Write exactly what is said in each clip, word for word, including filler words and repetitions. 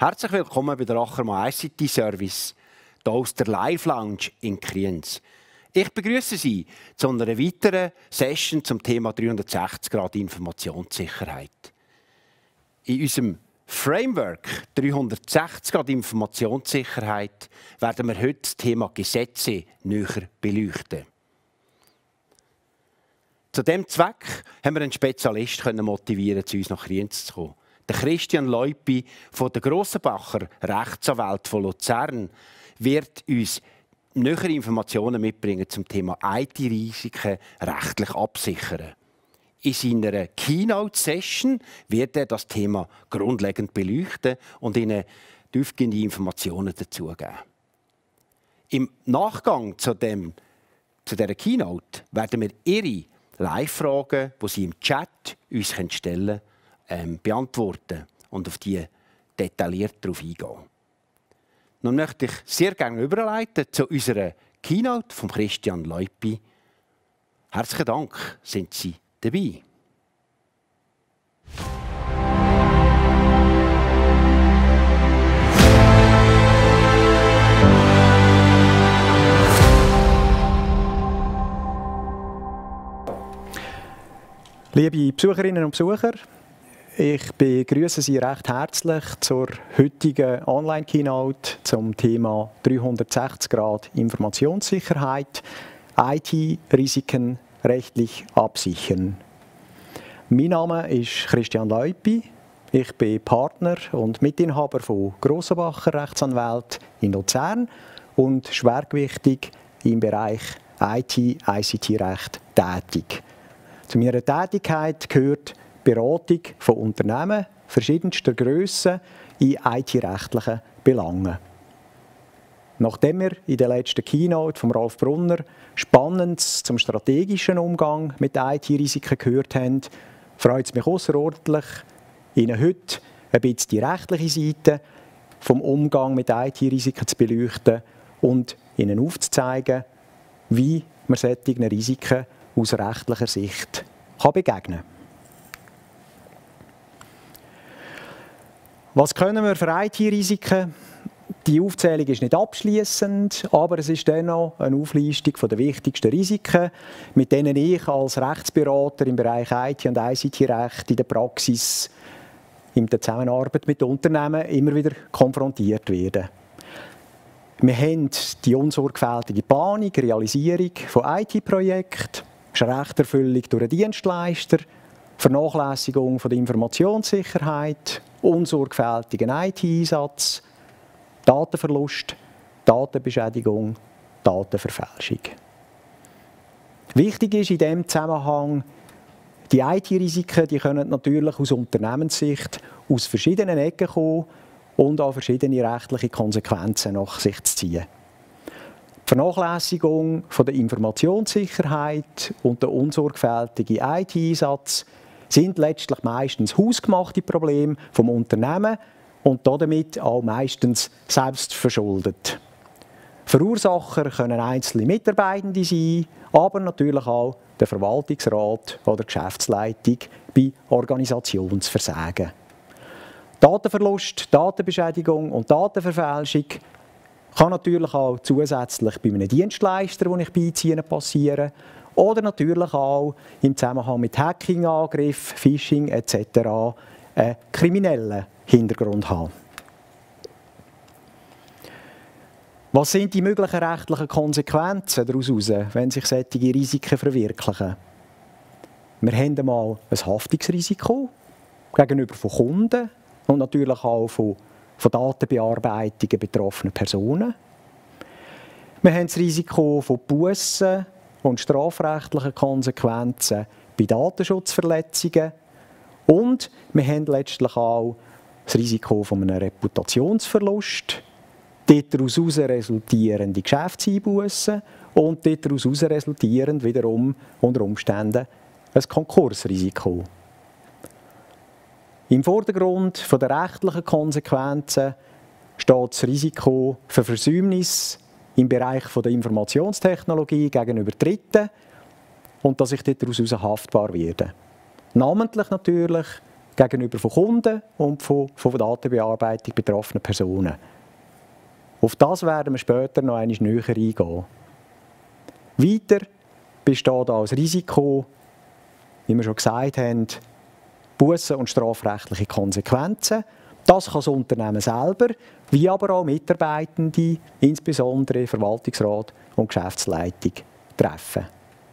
Herzlich willkommen bei der Achermann I C T Service, hier aus der Live Lounge in Kriens. Ich begrüße Sie zu einer weiteren Session zum Thema dreihundertsechzig Grad Informationssicherheit. In unserem Framework dreihundertsechzig Grad Informationssicherheit werden wir heute das Thema Gesetze näher beleuchten. Zu diesem Zweck haben wir einen Spezialist motivieren, zu uns nach Kriens zu kommen. Der Christian Leupi von der Grossenbacher Rechtsanwalt von Luzern wird uns nähere Informationen mitbringen zum Thema I T-Risiken rechtlich absichern. In seiner Keynote-Session wird er das Thema grundlegend beleuchten und Ihnen tiefgehende Informationen dazu geben. Im Nachgang zu, dem, zu dieser Keynote werden wir Ihre Live-Fragen, die Sie im Chat uns stellen können, ähm, beantworten und auf die detailliert darauf eingehen. Nun möchte ich sehr gerne überleiten zu unserer Keynote von Christian Leupi. Herzlichen Dank, sind Sie dabei. Liebe Besucherinnen und Besucher, ich begrüße Sie recht herzlich zur heutigen Online-Keynote zum Thema dreihundertsechzig Grad Informationssicherheit, I T-Risiken rechtlich absichern. Mein Name ist Christian Leupi, ich bin Partner und Mitinhaber von Grossenbacher Rechtsanwalt in Luzern und schwergewichtig im Bereich I T I C T-Recht tätig. Zu meiner Tätigkeit gehört die Beratung von Unternehmen verschiedenster Grössen in I T-rechtlichen Belangen. Nachdem wir in der letzten Keynote von Ralf Brunner Spannendes zum strategischen Umgang mit I T-Risiken gehört haben, freut es mich außerordentlich, Ihnen heute ein bisschen die rechtliche Seite vom Umgang mit I T-Risiken zu beleuchten und Ihnen aufzuzeigen, wie man solchen Risiken aus rechtlicher Sicht kann begegnen kann. Was können wir für I T-Risiken? Die Aufzählung ist nicht abschließend, aber es ist dennoch eine Auflistung der wichtigsten Risiken, mit denen ich als Rechtsberater im Bereich I T und I C T-Recht in der Praxis in der Zusammenarbeit mit Unternehmen immer wieder konfrontiert werde. Wir haben die unsorgfältige Planung, Realisierung von I T-Projekten, Schrechterfüllung durch einen Dienstleister, Vernachlässigung von der Informationssicherheit, unsorgfältigen I T-Einsatz, Datenverlust, Datenbeschädigung, Datenverfälschung. Wichtig ist in diesem Zusammenhang, die I T-Risiken die können natürlich aus Unternehmenssicht aus verschiedenen Ecken kommen und auch verschiedene rechtliche Konsequenzen nach sich zu ziehen. Die Vernachlässigung von der Informationssicherheit und der unsorgfältige I T-Einsatz sind letztlich meistens hausgemachte Probleme vom Unternehmen und damit auch meistens selbst verschuldet. Verursacher können einzelne Mitarbeitende sein, aber natürlich auch der Verwaltungsrat oder die Geschäftsleitung bei Organisationsversagen. Datenverlust, Datenbeschädigung und Datenverfälschung kann natürlich auch zusätzlich bei einem Dienstleister, den ich beiziehe, passieren. Oder natürlich auch im Zusammenhang mit Hacking-Angriffen, Phishing et cetera einen kriminellen Hintergrund haben. Was sind die möglichen rechtlichen Konsequenzen daraus, wenn sich solche Risiken verwirklichen? Wir haben einmal ein Haftungsrisiko gegenüber von Kunden und natürlich auch von, von Datenbearbeitungen betroffener Personen. Wir haben das Risiko von Bussen und strafrechtlichen Konsequenzen bei Datenschutzverletzungen. Und wir haben letztlich auch das Risiko von einem Reputationsverlust, daraus resultierende Geschäftseinbußen und daraus resultierend wiederum unter Umständen ein Konkursrisiko. Im Vordergrund der rechtlichen Konsequenzen steht das Risiko für Versäumnis im Bereich der Informationstechnologie gegenüber Dritten und dass ich daraus haftbar werde. Namentlich natürlich gegenüber von Kunden und von, von Datenbearbeitung betroffenen Personen. Auf das werden wir später noch einmal näher eingehen. Weiter besteht als Risiko, wie wir schon gesagt haben, Bussen und strafrechtliche Konsequenzen. Das kann das Unternehmen selber, wie aber auch Mitarbeitende, insbesondere Verwaltungsrat und Geschäftsleitung, treffen.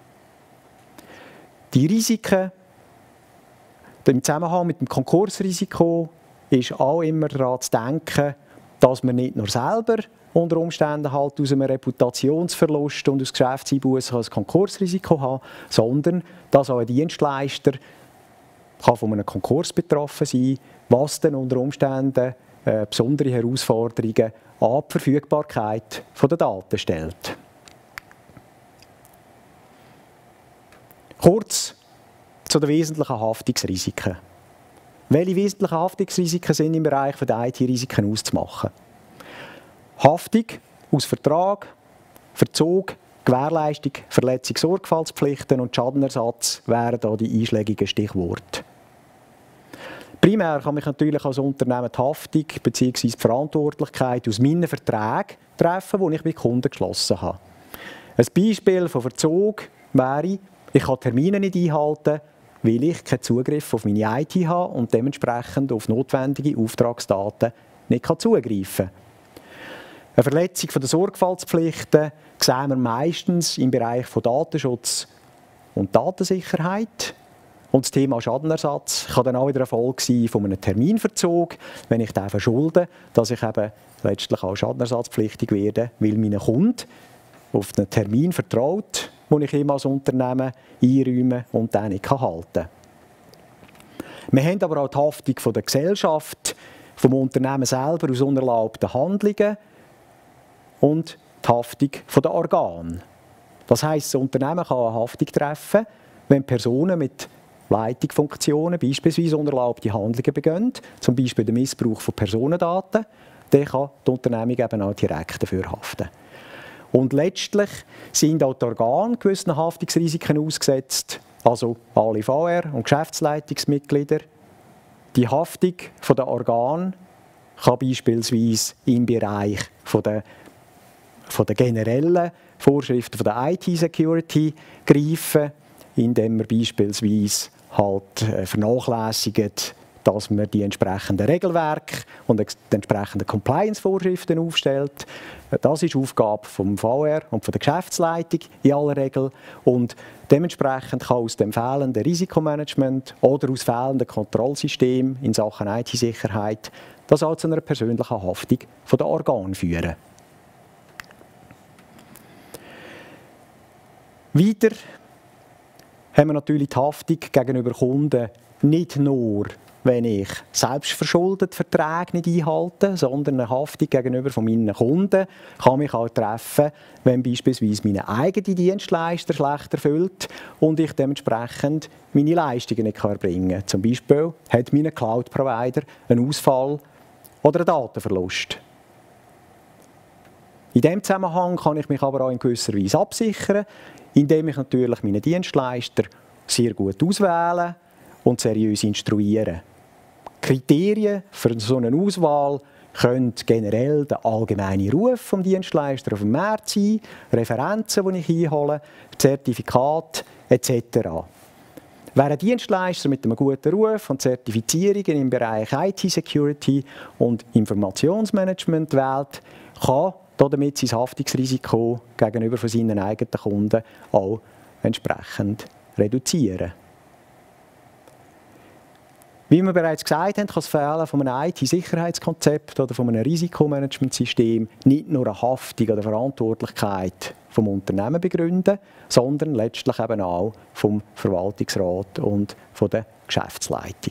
Die Risiken im Zusammenhang mit dem Konkursrisiko ist auch immer daran zu denken, dass man nicht nur selber unter Umständen halt aus einem Reputationsverlust und aus Geschäftseinbußen ein Konkursrisiko haben, sondern dass auch ein Dienstleister kann von einem Konkurs betroffen sein, was dann unter Umständen äh, besondere Herausforderungen an die Verfügbarkeit der Daten stellt. Kurz zu den wesentlichen Haftungsrisiken. Welche wesentlichen Haftungsrisiken sind im Bereich der I T-Risiken auszumachen? Haftung aus Vertrag, Verzug, Gewährleistung, Verletzung Sorgfaltspflichten und Schadenersatz wären da die einschlägigen Stichworte. Primär kann mich natürlich als Unternehmen die Haftung bzw. die Verantwortlichkeit aus meinen Verträgen treffen, die ich mit Kunden geschlossen habe. Ein Beispiel von Verzug wäre, ich kann Termine nicht einhalten, weil ich keinen Zugriff auf meine I T habe und dementsprechend auf notwendige Auftragsdaten nicht zugreifen kann. Eine Verletzung der Sorgfaltspflichten sehen wir meistens im Bereich von Datenschutz und Datensicherheit. Und das Thema Schadenersatz kann dann auch wieder eine Folge sein von einem Terminverzug, wenn ich den verschulde, dass ich eben letztlich auch schadenersatzpflichtig werde, weil mein Kunde auf einen Termin vertraut, den ich ihm als Unternehmen einräume und den nicht halten kann. Wir haben aber auch die Haftung von der Gesellschaft, vom Unternehmen selber aus unerlaubten Handlungen und die Haftung von den Organen. Das heisst, das Unternehmen kann eine Haftung treffen, wenn Personen mit Leitungsfunktionen beispielsweise unerlaubte Handlungen begehen, zum Beispiel den Missbrauch von Personendaten, dann kann die Unternehmung eben auch direkt dafür haften. Und letztlich sind auch die Organe gewissen Haftungsrisiken ausgesetzt, also alle V R- und Geschäftsleitungsmitglieder. Die Haftung der Organe kann beispielsweise im Bereich von der, von der generellen Vorschriften von der I T-Security greifen, indem man beispielsweise halt vernachlässigt, dass man die entsprechenden Regelwerke und die entsprechenden Compliance-Vorschriften aufstellt. Das ist Aufgabe vom V R und von der Geschäftsleitung in aller Regel. Und dementsprechend kann aus dem fehlenden Risikomanagement oder aus fehlenden Kontrollsystemen in Sachen I T-Sicherheit das auch zu einer persönlichen Haftung von den Organen führen. Weiter haben wir natürlich die Haftung gegenüber Kunden nicht nur, wenn ich selbstverschuldet Verträge nicht einhalte, sondern eine Haftung gegenüber von meinen Kunden kann mich auch treffen, wenn beispielsweise meine eigene Dienstleister schlecht erfüllt und ich dementsprechend meine Leistungen nicht erbringen kann. Zum Beispiel hat mein Cloud-Provider einen Ausfall oder einen Datenverlust. In diesem Zusammenhang kann ich mich aber auch in gewisser Weise absichern, indem ich natürlich meine Dienstleister sehr gut auswähle und seriös instruiere. Kriterien für so eine Auswahl können generell der allgemeine Ruf vom Dienstleister auf dem Markt sein, Referenzen, die ich einhole, Zertifikate et cetera. Wer einen Dienstleister mit einem guten Ruf und Zertifizierungen im Bereich I T-Security und Informationsmanagement wählt, kann damit sein Haftungsrisiko gegenüber von seinen eigenen Kunden auch entsprechend reduzieren. Wie wir bereits gesagt haben, kann das Fehlen von einem I T-Sicherheitskonzept oder von einem Risikomanagementsystem nicht nur eine Haftung oder Verantwortlichkeit vom Unternehmen begründen, sondern letztlich eben auch vom Verwaltungsrat und von der Geschäftsleitung.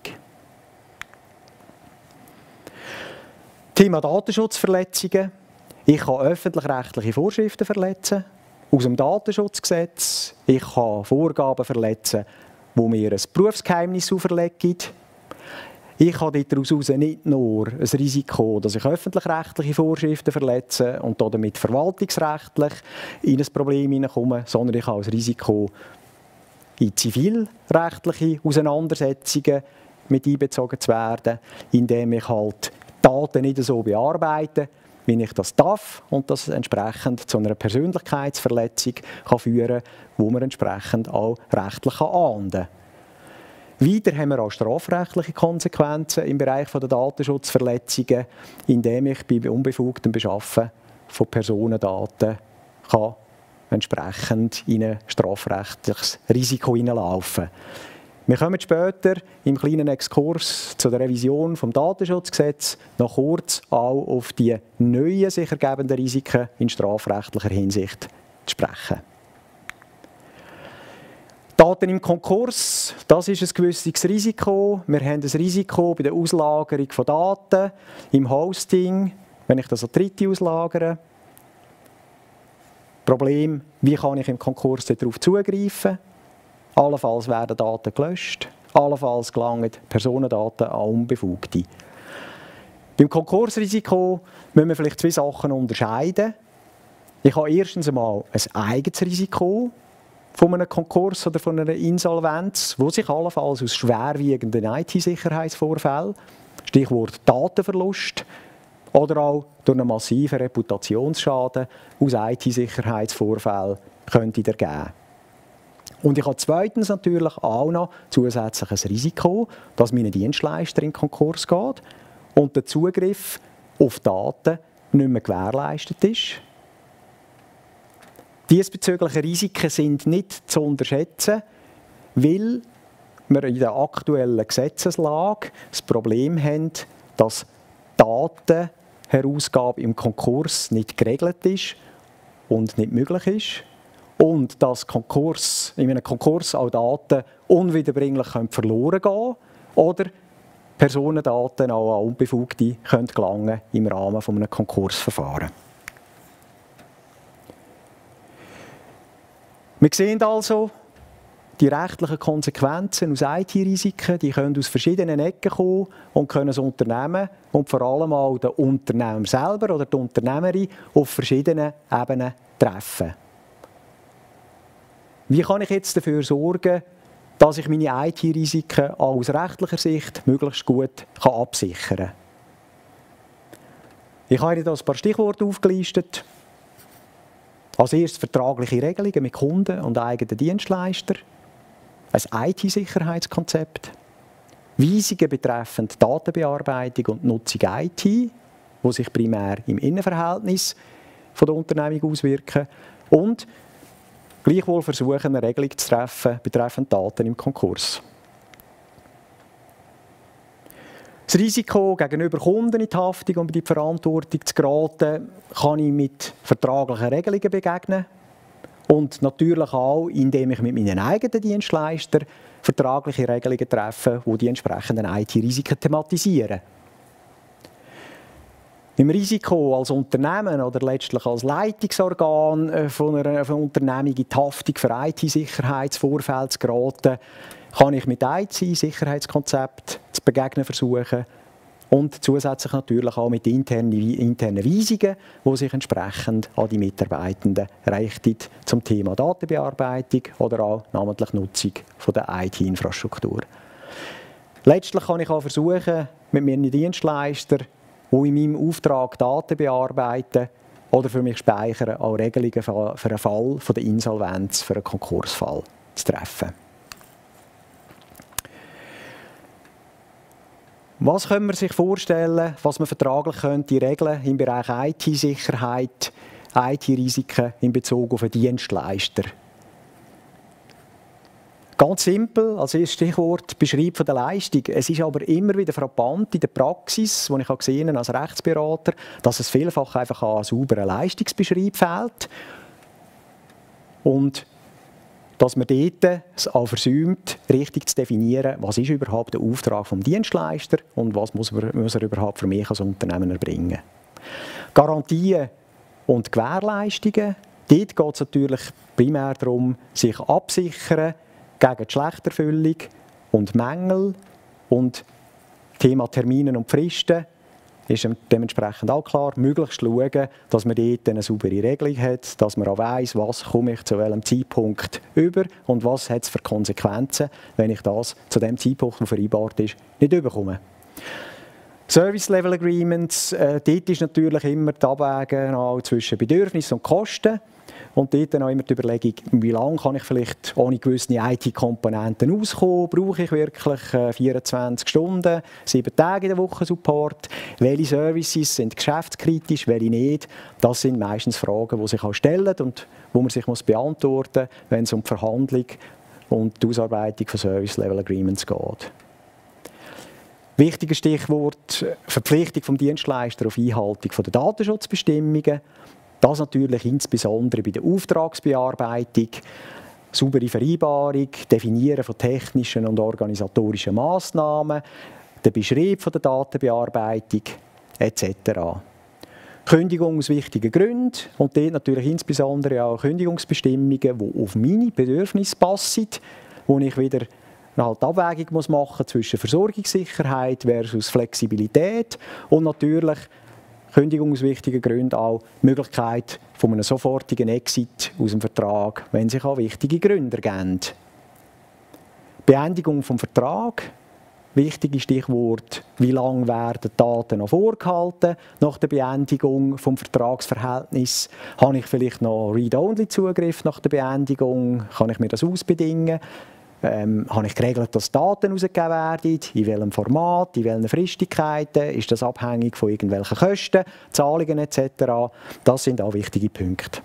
Thema Datenschutzverletzungen. Ich kann öffentlich-rechtliche Vorschriften verletzen aus dem Datenschutzgesetz. Ich kann Vorgaben verletzen, die mir ein Berufsgeheimnis auferlegen. Ich habe daraus nicht nur ein Risiko, dass ich öffentlich-rechtliche Vorschriften verletze und damit verwaltungsrechtlich in ein Problem hineinkomme, sondern ich habe ein Risiko in zivilrechtliche Auseinandersetzungen mit einbezogen zu werden, indem ich halt Daten nicht so bearbeite, wie ich das darf und das entsprechend zu einer Persönlichkeitsverletzung kann führen kann, wo man entsprechend auch rechtlich ahnden kann. Weiter haben wir auch strafrechtliche Konsequenzen im Bereich der Datenschutzverletzungen, indem ich bei unbefugtem Beschaffen von Personendaten kann entsprechend in ein strafrechtliches Risiko hineinlaufen kann. Wir kommen später im kleinen Exkurs zu der Revision des Datenschutzgesetzes noch kurz auch auf die neuen sich ergebenden Risiken in strafrechtlicher Hinsicht zu sprechen. Daten im Konkurs, das ist ein gewisses Risiko. Wir haben ein Risiko bei der Auslagerung von Daten, im Hosting, wenn ich das an Dritte auslagere. Problem, wie kann ich im Konkurs darauf zugreifen? Allenfalls werden Daten gelöscht, allenfalls gelangen Personendaten an Unbefugte. Beim Konkursrisiko müssen wir vielleicht zwei Sachen unterscheiden. Ich habe erstens einmal ein eigenes Risiko von einem Konkurs oder von einer Insolvenz, wo sich allenfalls aus schwerwiegenden I T-Sicherheitsvorfällen, Stichwort Datenverlust, oder auch durch einen massiven Reputationsschaden aus I T-Sicherheitsvorfällen könnte ergeben. Und ich habe zweitens natürlich auch noch zusätzliches Risiko, dass mein Dienstleister in Konkurs geht und der Zugriff auf Daten nicht mehr gewährleistet ist. Diesbezügliche Risiken sind nicht zu unterschätzen, weil wir in der aktuellen Gesetzeslage das Problem haben, dass Datenherausgabe im Konkurs nicht geregelt ist und nicht möglich ist und dass Konkurs, in einem Konkurs auch Daten unwiederbringlich verloren gehen können oder Personendaten auch an Unbefugte können gelangen im Rahmen eines Konkursverfahrens. Wir sehen also, die rechtlichen Konsequenzen aus I T-Risiken, die können aus verschiedenen Ecken kommen und können das Unternehmen und vor allem auch den Unternehmer selber oder die Unternehmerin auf verschiedenen Ebenen treffen. Wie kann ich jetzt dafür sorgen, dass ich meine I T-Risiken aus rechtlicher Sicht möglichst gut absichern kann? Ich habe Ihnen hier ein paar Stichworte aufgelistet. Als erstes vertragliche Regelungen mit Kunden und eigenen Dienstleistern, ein I T-Sicherheitskonzept, Weisungen betreffend Datenbearbeitung und Nutzung I T, die sich primär im Innenverhältnis von der Unternehmung auswirken und gleichwohl versuchen, eine Regelung zu treffen betreffend Daten im Konkurs. Das Risiko, gegenüber Kunden in die Haftung und in die Verantwortung zu geraten, kann ich mit vertraglichen Regelungen begegnen. Und natürlich auch, indem ich mit meinen eigenen Dienstleistern vertragliche Regelungen treffe, die die entsprechenden I T-Risiken thematisieren. Im Risiko als Unternehmen oder letztlich als Leitungsorgan von einer, von einer Unternehmung in die Haftung für I T-Sicherheitsvorfälle zu geraten, kann ich mit I T-Sicherheitskonzept zu begegnen versuchen und zusätzlich natürlich auch mit internen, internen Weisungen, die sich entsprechend an die Mitarbeitenden richten zum Thema Datenbearbeitung oder auch namentlich Nutzung von der I T-Infrastruktur. Letztlich kann ich auch versuchen, mit meinen Dienstleistern, die in meinem Auftrag Daten bearbeiten oder für mich speichern, auch Regelungen für einen Fall von der Insolvenz, für einen Konkursfall zu treffen. Was können wir sich vorstellen, was man vertraglich könnte regeln im Bereich I T-Sicherheit, I T-Risiken in Bezug auf einen Dienstleister? Ganz simpel, als erstes Stichwort Beschreib von der Leistung. Es ist aber immer wieder frappant in der Praxis, die ich habe gesehen als Rechtsberater, dass es vielfach einfach an einen sauberen Leistungsbeschreib fehlt und dass man dort auch versäumt, richtig zu definieren, was ist überhaupt der Auftrag des Dienstleisters und was muss er, muss er überhaupt für mich als Unternehmen erbringen. Garantien und Gewährleistungen, dort geht es natürlich primär darum, sich absichern gegen die Schlechterfüllung und Mängel und Thema Termine und Fristen, ist dementsprechend auch klar, möglichst schauen, dass man dort eine saubere Regelung hat, dass man auch weiss, was komme ich zu welchem Zeitpunkt über und was hat es für Konsequenzen, wenn ich das zu dem Zeitpunkt, der vereinbart ist, nicht überkomme. Service Level Agreements, äh, dort ist natürlich immer die Abwägung zwischen Bedürfnissen und Kosten. Und dort dann auch immer die Überlegung, wie lange kann ich vielleicht ohne gewisse I T-Komponenten auskommen? Brauche ich wirklich äh, vierundzwanzig Stunden, sieben Tage in der Woche Support? Welche Services sind geschäftskritisch, welche nicht? Das sind meistens Fragen, die sich auch stellen und die man sich muss beantworten muss, wenn es um die Verhandlung und die Ausarbeitung von Service Level Agreements geht. Wichtiges Stichwort: Verpflichtung vom Dienstleister auf Einhaltung der Datenschutzbestimmungen. Das natürlich insbesondere bei der Auftragsbearbeitung, saubere Vereinbarung, Definieren von technischen und organisatorischen Massnahmen, der Beschrieb von der Datenbearbeitung et cetera. Kündigung aus wichtigen Gründen und dort natürlich insbesondere auch Kündigungsbestimmungen, die auf meine Bedürfnisse passen, wo ich wieder eine Abwägung muss machen zwischen Versorgungssicherheit versus Flexibilität und natürlich Kündigung aus wichtigen Gründen auch die Möglichkeit von einem sofortigen Exit aus dem Vertrag, wenn sich auch wichtige Gründe ergeben. Beendigung des Vertrags. Wichtiges Stichwort: Wie lange werden Daten noch vorgehalten nach der Beendigung des Vertragsverhältnisses? Habe ich vielleicht noch Read-Only-Zugriff nach der Beendigung? Kann ich mir das ausbedingen? Ähm, habe ich geregelt, dass Daten herausgegeben werden? In welchem Format, in welchen Fristigkeiten? Ist das abhängig von irgendwelchen Kosten, Zahlungen et cetera? Das sind auch wichtige Punkte.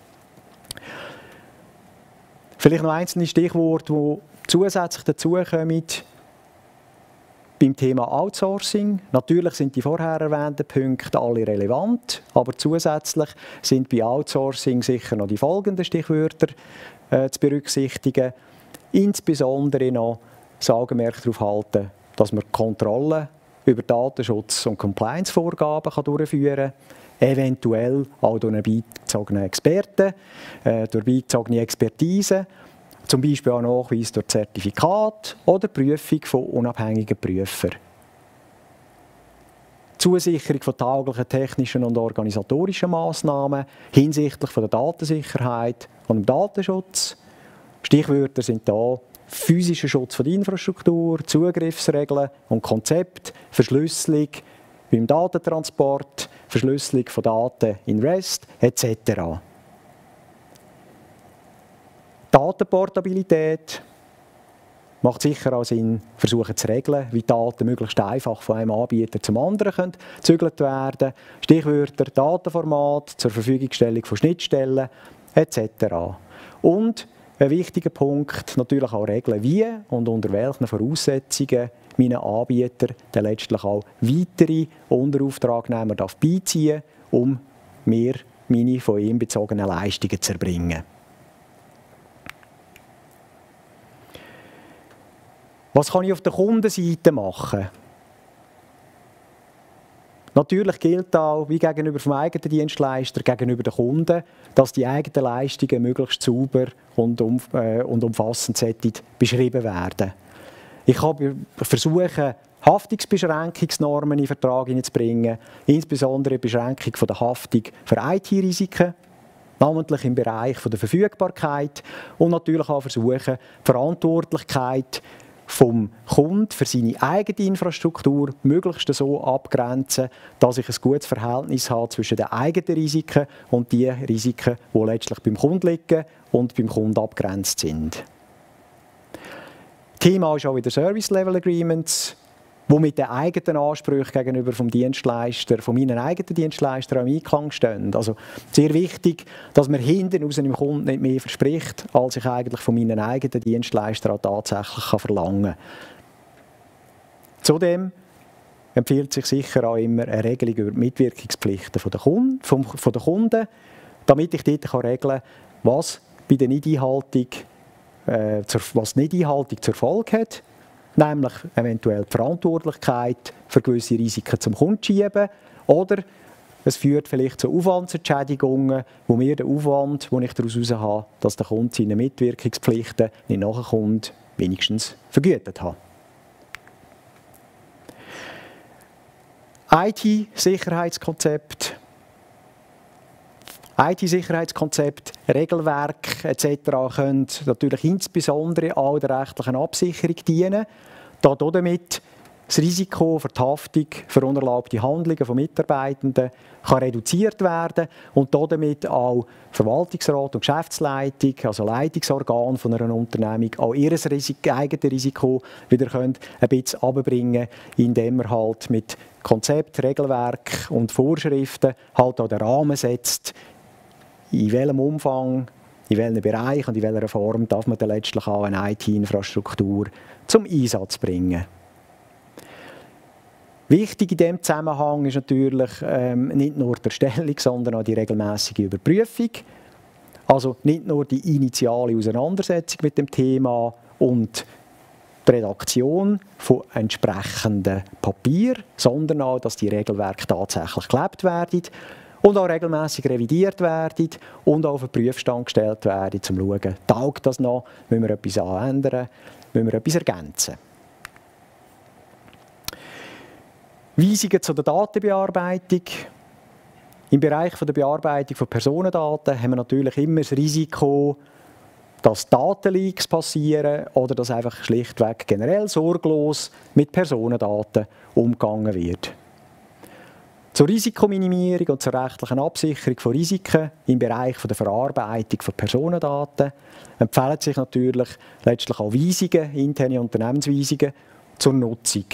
Vielleicht noch einzelne Stichworte, die zusätzlich dazukommen beim Thema Outsourcing. Natürlich sind die vorher erwähnten Punkte alle relevant, aber zusätzlich sind bei Outsourcing sicher noch die folgenden Stichwörter äh, zu berücksichtigen. Insbesondere noch das Augenmerk darauf halten, dass man Kontrollen über Datenschutz- und Compliance-Vorgaben durchführen kann, eventuell auch durch einen beigezogenen Experten, äh, durch beigezogene Expertise, zum Beispiel auch Nachweis durch Zertifikat oder Prüfung von unabhängigen Prüfern. Zusicherung von tauglichen technischen und organisatorischen Massnahmen hinsichtlich von der Datensicherheit und dem Datenschutz. Stichwörter sind da physischer Schutz von der Infrastruktur, Zugriffsregeln und Konzept, Verschlüsselung beim Datentransport, Verschlüsselung von Daten in REST et cetera. Datenportabilität macht sicher auch Sinn, versuchen zu regeln, wie Daten möglichst einfach von einem Anbieter zum anderen gezügelt werden können. Stichwörter Datenformat, zur Verfügungstellung von Schnittstellen et cetera. Und ein wichtiger Punkt, natürlich auch regeln, wie und unter welchen Voraussetzungen meine Anbieter dann letztlich auch weitere Unterauftragnehmer beiziehen darf, um mir meine von ihm bezogenen Leistungen zu erbringen. Was kann ich auf der Kundenseite machen? Natürlich gilt auch, wie gegenüber dem eigenen Dienstleister, gegenüber den Kunden, dass die eigenen Leistungen möglichst sauber und, um, äh, und umfassend beschrieben werden. Ich kann versuchen, Haftungsbeschränkungsnormen in den Vertrag hineinzubringen, insbesondere die Beschränkung von der Haftung für I T-Risiken, namentlich im Bereich von der Verfügbarkeit und natürlich auch versuchen, die Verantwortlichkeit vom Kunden für seine eigene Infrastruktur möglichst so abgrenzen, dass ich ein gutes Verhältnis habe zwischen den eigenen Risiken und den Risiken, die letztlich beim Kunden liegen und beim Kunden abgrenzt sind. Thema ist auch wieder Service Level Agreements, die mit den eigenen Ansprüchen gegenüber vom Dienstleister, von meinen eigenen Dienstleistern im Einklang stehen. Also sehr wichtig, dass man hinten raus dem Kunden nicht mehr verspricht, als ich eigentlich von meinen eigenen Dienstleistern auch tatsächlich verlangen kann. Zudem empfiehlt sich sicher auch immer eine Regelung über die Mitwirkungspflichten der Kunden, vom, von der Kunden, damit ich dort regeln kann, was bei der Nichteinhaltung, äh, zur, was Nichteinhaltung zur Folge hat. Nämlich eventuell die Verantwortlichkeit für gewisse Risiken zum Kunden schieben oder es führt vielleicht zu Aufwandsentschädigungen, wo mir der Aufwand, den ich daraus habe, dass der Kunde seine Mitwirkungspflichten nicht nachkommt, wenigstens vergütet hat. I T-Sicherheitskonzept, I T-Sicherheitskonzept, Regelwerk et cetera können natürlich insbesondere auch der rechtlichen Absicherung dienen, da damit das Risiko für die Haftung für unerlaubte Handlungen von Mitarbeitenden kann reduziert werden und damit auch Verwaltungsrat und Geschäftsleitung, also Leitungsorgan von einer Unternehmung, auch ihr Risiko, eigenes Risiko wieder können ein bisschen runterbringen, indem man halt mit Konzept, Regelwerk und Vorschriften halt auch den Rahmen setzt, in welchem Umfang, in welchem Bereich und in welcher Form darf man dann letztlich auch eine I T-Infrastruktur zum Einsatz bringen. Wichtig in diesem Zusammenhang ist natürlich ähm, nicht nur die Erstellung, sondern auch die regelmäßige Überprüfung. Also nicht nur die initiale Auseinandersetzung mit dem Thema und die Redaktion von entsprechenden Papier, sondern auch, dass die Regelwerke tatsächlich gelebt werden und auch regelmäßig revidiert werden und auch auf den Prüfstand gestellt werden, um zu schauen, taugt das noch, müssen wir etwas ändern, müssen wir etwas ergänzen. Weisungen zu der Datenbearbeitung. Im Bereich der Bearbeitung von Personendaten haben wir natürlich immer das Risiko, dass Datenleaks passieren oder dass einfach schlichtweg generell sorglos mit Personendaten umgegangen wird. Zur Risikominimierung und zur rechtlichen Absicherung von Risiken im Bereich der Verarbeitung von Personendaten empfehlen sich natürlich letztlich auch Weisungen, interne Unternehmensweisungen zur Nutzung.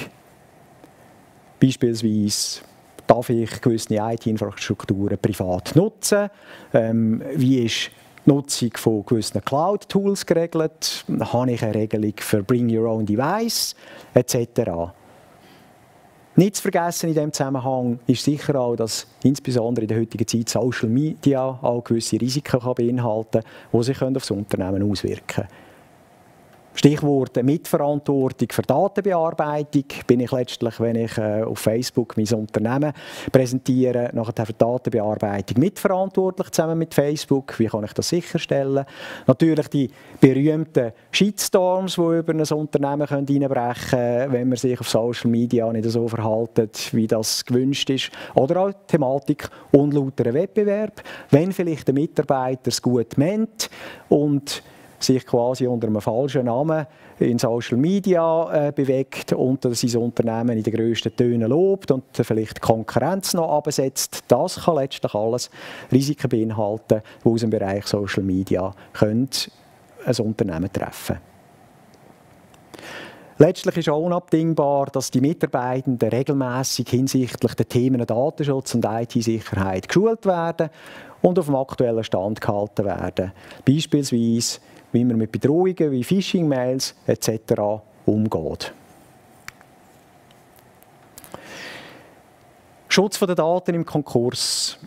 Beispielsweise darf ich gewisse I T-Infrastrukturen privat nutzen? Ähm, wie ist die Nutzung von gewissen Cloud-Tools geregelt? Habe ich eine Regelung für Bring Your Own Device? et cetera. Nicht zu vergessen in diesem Zusammenhang ist sicher auch, dass insbesondere in der heutigen Zeit Social Media auch gewisse Risiken beinhalten kann, die sich auf das Unternehmen auswirken können. Stichwort Mitverantwortung für Datenbearbeitung. Bin ich letztlich, wenn ich äh, auf Facebook mein Unternehmen präsentiere, nachher für Datenbearbeitung mitverantwortlich zusammen mit Facebook. Wie kann ich das sicherstellen? Natürlich die berühmten Shitstorms, die über ein Unternehmen reinbrechen können, wenn man sich auf Social Media nicht so verhält, wie das gewünscht ist. Oder auch die Thematik unlauterer Wettbewerb. Wenn vielleicht der Mitarbeiter es gut meint und sich quasi unter einem falschen Namen in Social Media äh, bewegt und sein Unternehmen in den grössten Tönen lobt und vielleicht die Konkurrenz noch absetzt. Das kann letztlich alles Risiken beinhalten, die aus dem Bereich Social Media können ein Unternehmen treffen. Letztlich ist auch unabdingbar, dass die Mitarbeitenden regelmäßig hinsichtlich der Themen Datenschutz und I T-Sicherheit geschult werden und auf dem aktuellen Stand gehalten werden. Beispielsweise wie man mit Bedrohungen wie Phishing-Mails et cetera umgeht. Schutz der Daten im Konkurs.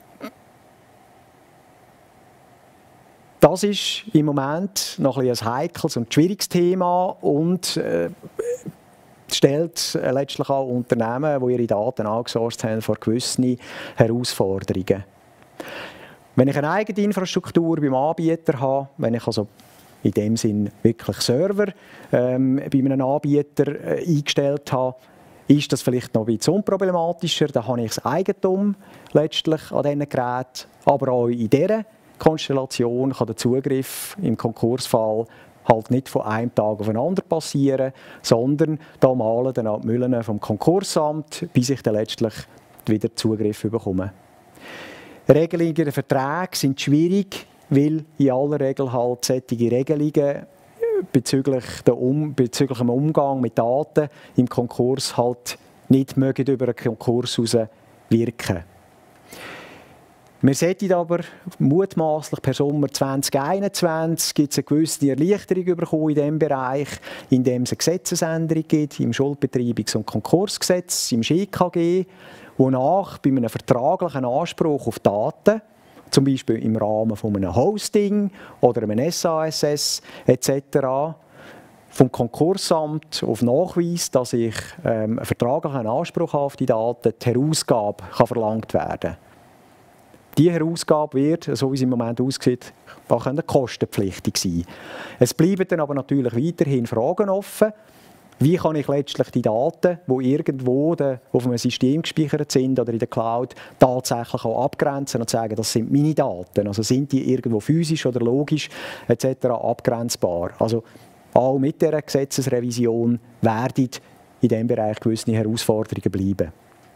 Das ist im Moment noch ein, ein heikles und schwieriges Thema und äh, stellt äh, letztlich auch Unternehmen, die ihre Daten outgesourced haben, vor gewissen Herausforderungen. Wenn ich eine eigene Infrastruktur beim Anbieter habe, wenn ich also in dem Sinn wirklich Server ähm, bei einem Anbieter äh, eingestellt habe, ist das vielleicht noch ein bisschen unproblematischer. Da habe ich das Eigentum letztlich an diesen Geräten. Aber auch in dieser Konstellation kann der Zugriff im Konkursfall halt nicht von einem Tag auf den anderen passieren, sondern da malen dann auch die Mühlen vom Konkursamt, bis ich dann letztlich wieder Zugriff bekomme. Regelungen der Verträge sind schwierig, weil in aller Regel halt solche Regelungen bezüglich, der um, bezüglich dem Umgang mit Daten im Konkurs halt nicht mögen über einen Konkurs hinaus wirken. Wir sollten aber mutmaßlich per Sommer zwanzig einundzwanzig gibt es eine gewisse Erleichterung bekommen in diesem Bereich, indem es eine Gesetzesänderung gibt im Schuldbetreibungs- und Konkursgesetz, im Sch K G, wonach bei einem vertraglichen Anspruch auf Daten, zum Beispiel im Rahmen von einem Hosting oder einem S A S S et cetera, vom Konkursamt auf Nachweis, dass ich ähm, einen vertraglichen Anspruch habe auf die Daten, die Herausgabe kann verlangt werden. Diese Herausgabe wird, so wie es im Moment aussieht, auch kostenpflichtig sein. Es bleiben dann aber natürlich weiterhin Fragen offen. wie kann ich letztlich die Daten, die irgendwo auf einem System gespeichert sind oder in der Cloud, tatsächlich auch abgrenzen und sagen, das sind meine Daten. Also sind die irgendwo physisch oder logisch et cetera abgrenzbar. Also auch mit dieser Gesetzesrevision werden in diesem Bereich gewisse Herausforderungen bleiben.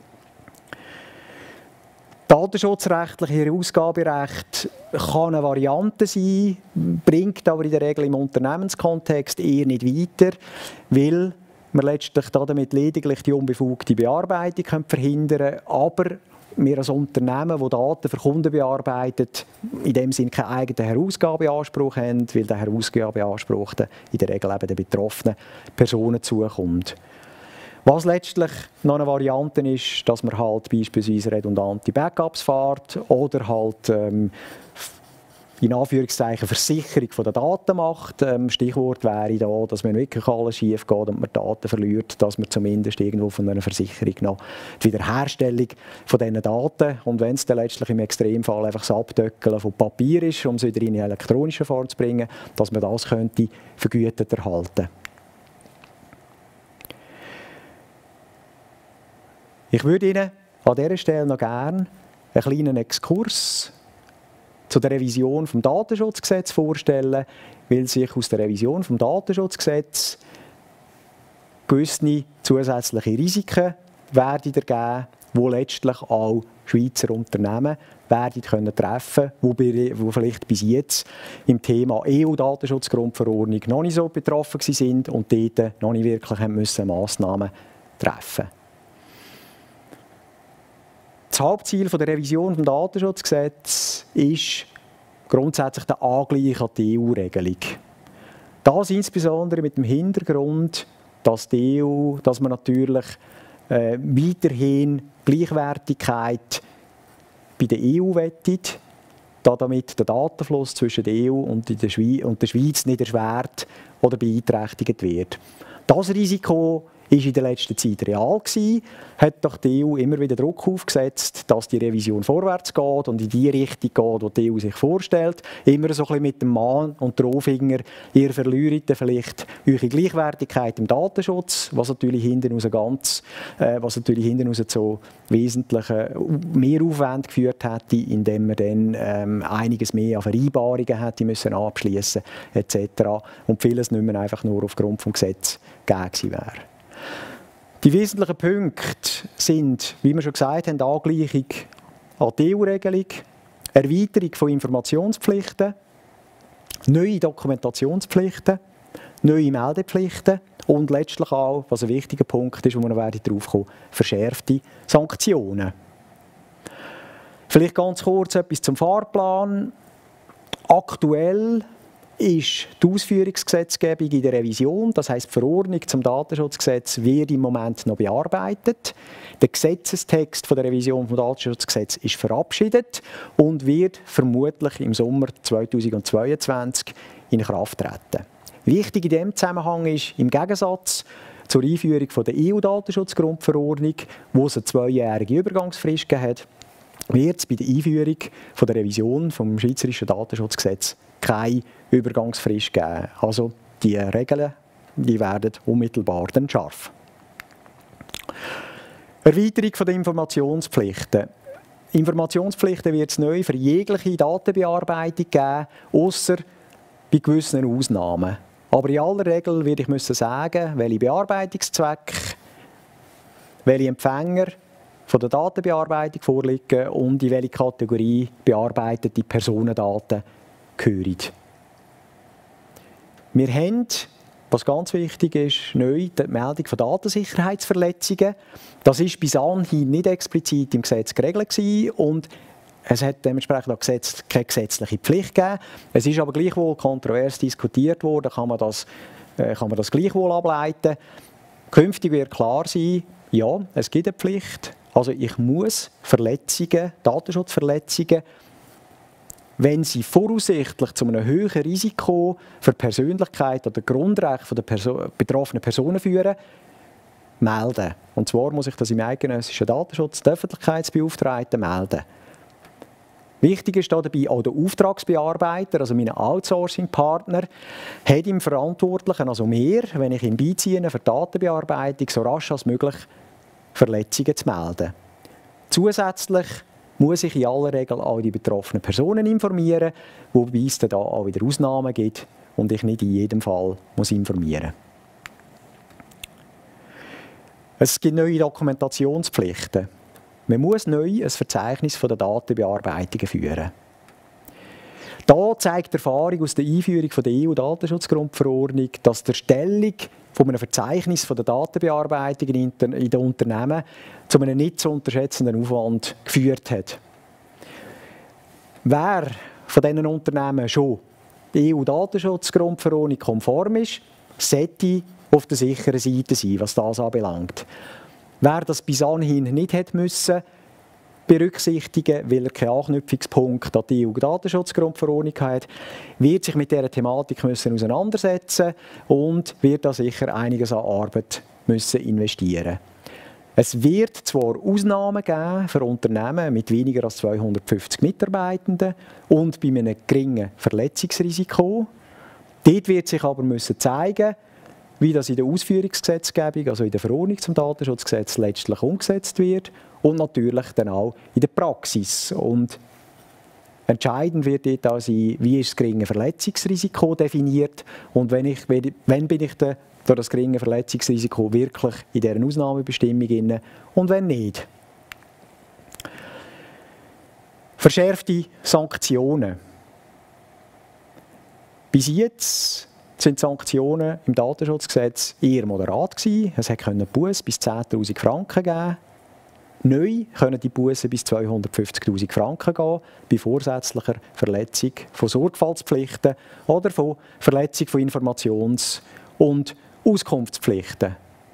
Datenschutzrechtliche Herausgaberecht kann eine Variante sein, bringt aber in der Regel im Unternehmenskontext eher nicht weiter, weil wir letztlich damit lediglich die unbefugte Bearbeitung verhindern können, aber wir als Unternehmen, die Daten für Kunden bearbeitet, in dem Sinne keinen eigenen Herausgabeanspruch haben, weil der Herausgabeanspruch in der Regel eben den betroffenen Personen zukommt. Was letztlich noch eine Variante ist, dass man halt beispielsweise redundante Backups fährt oder halt ähm, in Anführungszeichen Versicherung von der Daten macht. Ähm, Stichwort wäre da, dass wenn wirklich alles schief geht und man Daten verliert, dass man zumindest irgendwo von einer Versicherung noch die Wiederherstellung von diesen Daten, und wenn es dann letztlich im Extremfall einfach das Abdöckeln von Papier ist, um es wieder in eine elektronische Form zu bringen, dass man das könnte vergütet erhalten. Ich würde Ihnen an dieser Stelle noch gerne einen kleinen Exkurs zu der Revision des Datenschutzgesetzes vorstellen, weil sich aus der Revision des Datenschutzgesetzes gewisse zusätzliche Risiken werden ergeben, die letztlich auch Schweizer Unternehmen werden können treffen können, die vielleicht bis jetzt im Thema E U-Datenschutzgrundverordnung noch nicht so betroffen sind und dort noch nicht wirklich müssen Massnahmen treffen mussten. Das Hauptziel der Revision des Datenschutzgesetzes ist grundsätzlich der Angleich an die E U-Regelung. Das insbesondere mit dem Hintergrund, dass, die E U, dass man natürlich äh, weiterhin Gleichwertigkeit bei der E U wettet, da damit der Datenfluss zwischen der E U und der Schweiz, und der Schweiz nicht erschwert oder beeinträchtigt wird. Das Risiko ist in der letzten Zeit real gewesen, hat doch die E U immer wieder Druck aufgesetzt, dass die Revision vorwärts geht und in die Richtung geht, die die E U sich vorstellt. Immer so ein bisschen mit dem Mahn- und Drohfinger, ihr verliert vielleicht eure Gleichwertigkeit im Datenschutz, was natürlich hinten raus ganz, äh, was natürlich hinten raus zu wesentlichen Mehraufwand geführt hätte, indem man dann ähm, einiges mehr an Vereinbarungen hätte müssen abschließen et cetera und vieles nicht mehr einfach nur aufgrund des Gesetzes gegeben gewesen wäre. Die wesentlichen Punkte sind, wie wir schon gesagt haben, Angleichung an die E U-Regelung, Erweiterung von Informationspflichten, neue Dokumentationspflichten, neue Meldepflichten und letztlich auch, was ein wichtiger Punkt ist, wo wir noch darauf kommen, verschärfte Sanktionen. Vielleicht ganz kurz etwas zum Fahrplan. Aktuell ist die Ausführungsgesetzgebung in der Revision, das heisst die Verordnung zum Datenschutzgesetz, wird im Moment noch bearbeitet. Der Gesetzestext von der Revision des Datenschutzgesetzes ist verabschiedet und wird vermutlich im Sommer zweitausendzweiundzwanzig in Kraft treten. Wichtig in diesem Zusammenhang ist, im Gegensatz zur Einführung der E U-Datenschutzgrundverordnung, wo es eine zweijährige Übergangsfrist gegeben hat, wird es bei der Einführung von der Revision vom Schweizerischen Datenschutzgesetz keine Übergangsfrist geben. Also die Regeln, die werden unmittelbar dann scharf. Erweiterung der Informationspflichten. Informationspflichten wird es neu für jegliche Datenbearbeitung geben, ausser bei gewissen Ausnahmen. Aber in aller Regel würde ich müssen sagen, welche Bearbeitungszwecke, welche Empfänger von der Datenbearbeitung vorliegen und in welche Kategorie bearbeitete Personendaten gehören. Wir haben, was ganz wichtig ist, neu die Meldung von Datensicherheitsverletzungen. Das ist bis anhin nicht explizit im Gesetz geregelt gewesen und es hat dementsprechend auch Gesetz, keine gesetzliche Pflicht gegeben. Es ist aber gleichwohl kontrovers diskutiert worden, kann man das, äh, kann man das gleichwohl ableiten. Künftig wird klar sein, ja, es gibt eine Pflicht. Also ich muss Verletzungen, Datenschutzverletzungen, wenn sie voraussichtlich zu einem höheren Risiko für die Persönlichkeit oder Grundrechte der Perso- betroffenen Personen führen, melden. Und zwar muss ich das im eidgenössischen Datenschutz der Öffentlichkeitsbeauftragten melden. Wichtig ist dabei auch der Auftragsbearbeiter, also mein Outsourcing-Partner, hat im Verantwortlichen, also mir, wenn ich ihn beiziehe für die Datenbearbeitung, so rasch als möglich Verletzungen zu melden. Zusätzlich muss ich in aller Regel auch die betroffenen Personen informieren, wobei es dann auch wieder Ausnahmen gibt und ich nicht in jedem Fall muss informieren. Es gibt neue Dokumentationspflichten. Man muss neu ein Verzeichnis von der Datenbearbeitungen führen. Da zeigt die Erfahrung aus der Einführung der E U-Datenschutzgrundverordnung, dass die Erstellung von einem Verzeichnis von der Datenbearbeitung in den Unternehmen zu einem nicht zu unterschätzenden Aufwand geführt hat. Wer von diesen Unternehmen schon die E U-Datenschutzgrundverordnung konform ist, sollte auf der sicheren Seite sein, was das anbelangt. Wer das bis anhin nicht hätte müssen berücksichtigen, weil er keinen Anknüpfungspunkt an die E U-Datenschutzgrundverordnung hat, wird sich mit dieser Thematik müssen auseinandersetzen und wird da sicher einiges an Arbeit müssen investieren. Es wird zwar Ausnahmen geben für Unternehmen mit weniger als zweihundertfünfzig Mitarbeitenden und bei einem geringen Verletzungsrisiko. Dort wird sich aber müssen zeigen, wie das in der Ausführungsgesetzgebung, also in der Verordnung zum Datenschutzgesetz, letztlich umgesetzt wird und natürlich dann auch in der Praxis. Und entscheidend wird dort auch sein, wie ist das geringe Verletzungsrisiko definiert und wenn, ich, wenn bin ich dann durch das geringe Verletzungsrisiko wirklich in dieser Ausnahmebestimmung inne und wenn nicht. Verschärfte Sanktionen. Bis jetzt sind die Sanktionen im Datenschutzgesetz eher moderat gewesen. Es konnte Bussen bis zehntausend Franken geben. Neu können die Bussen bis zweihundertfünfzigtausend Franken gehen, bei vorsätzlicher Verletzung von Sorgfaltspflichten oder von Verletzung von Informations- und Auskunftspflichten.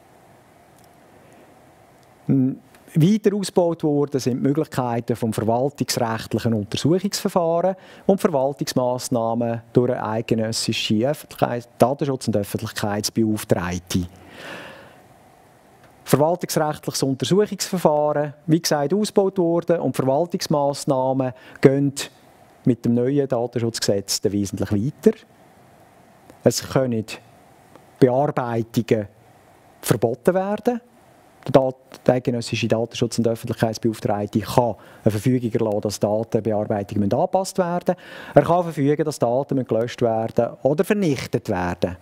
Weiter ausgebaut worden sind die Möglichkeiten vom verwaltungsrechtlichen Untersuchungsverfahren und Verwaltungsmaßnahmen durch eine eidgenössische Öffentlichkeits-, Datenschutz- und Öffentlichkeitsbeauftragte. Verwaltungsrechtliches Untersuchungsverfahren, wie gesagt, ausgebaut worden und Verwaltungsmaßnahmen gehen mit dem neuen Datenschutzgesetz wesentlich weiter. Es können Bearbeitungen verboten werden. Der eidgenössische Datenschutz- und Öffentlichkeitsbeauftragte kann eine Verfügung erlassen, dass Datenbearbeitungen angepasst werden müssen. Er kann verfügen, dass Daten gelöscht werden oder vernichtet werden.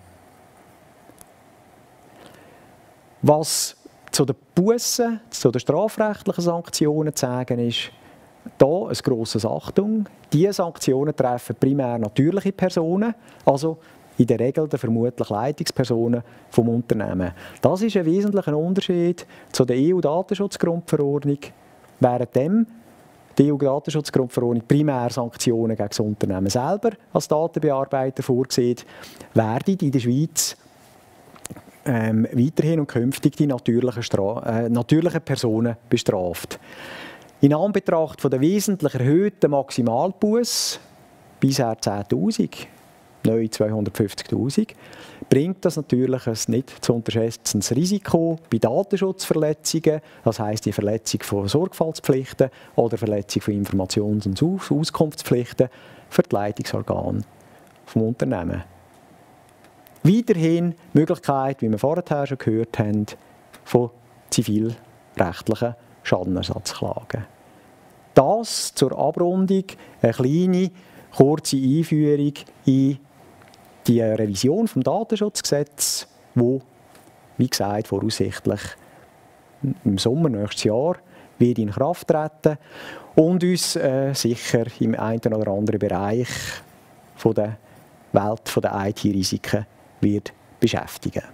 Was zu den Bussen, zu den strafrechtlichen Sanktionen zu sagen ist, hier ein grosses Achtung. Diese Sanktionen treffen primär natürliche Personen, also in der Regel der vermutlich Leitungspersonen vom Unternehmen. Das ist ein wesentlicher Unterschied zu der E U-Datenschutzgrundverordnung. Währenddem die E U-Datenschutzgrundverordnung primär Sanktionen gegen das Unternehmen selber als Datenbearbeiter vorsieht, werden in der Schweiz ähm, weiterhin und künftig die natürlichen, Stra äh, natürlichen Personen bestraft. In Anbetracht von der wesentlich erhöhten Maximalbusse, bisher zehntausend, neu zweihundertfünfzigtausend, bringt das natürlich ein nicht zu unterschätzendes Risiko bei Datenschutzverletzungen, das heisst die Verletzung von Sorgfaltspflichten oder Verletzung von Informations- und Auskunftspflichten für die Leitungsorgane des Unternehmens. Weiterhin die Möglichkeit, wie wir vorher schon gehört haben, von zivilrechtlichen Schadenersatzklagen. Das zur Abrundung eine kleine, kurze Einführung in die Revision des Datenschutzgesetzes, die, wie gesagt, voraussichtlich im Sommer nächstes Jahr wird in Kraft treten und uns äh, sicher im einen oder anderen Bereich von der Welt der I T-Risiken wird beschäftigen.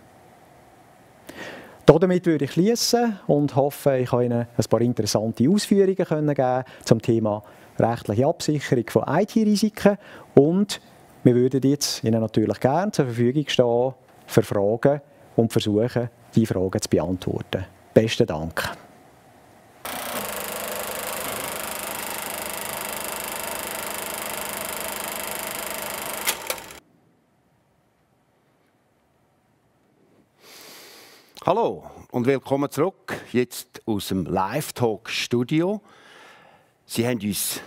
Damit würde ich schließen und hoffe, ich kann Ihnen ein paar interessante Ausführungen geben zum Thema rechtliche Absicherung von I T-Risiken und wir würden jetzt Ihnen natürlich gerne zur Verfügung stehen für Fragen und versuchen, die Fragen zu beantworten. Besten Dank. Hallo und willkommen zurück, jetzt aus dem Live-Talk-Studio. Sie haben uns